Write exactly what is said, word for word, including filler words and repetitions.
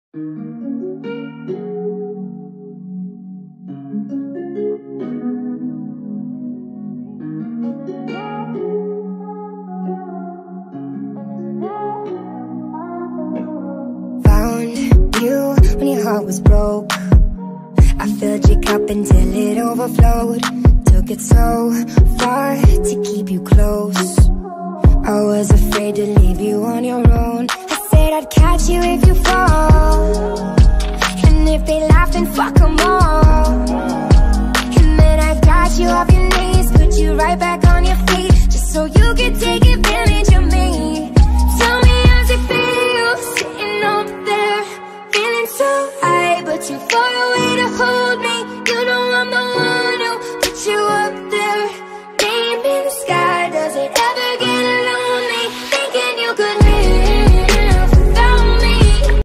Found you when your heart was broke. I filled your cup until it overflowed. Took it so far to keep you close. I was afraid to leave you on your own. I said I'd catch you if you fall, and if they laugh, then fuck them all. And then I got you off your knees, put you right back on your feet, just so you could take advantage of me. Tell me how's it feel, sitting over there, feeling so high, but too far away to hold me. You know I'm the one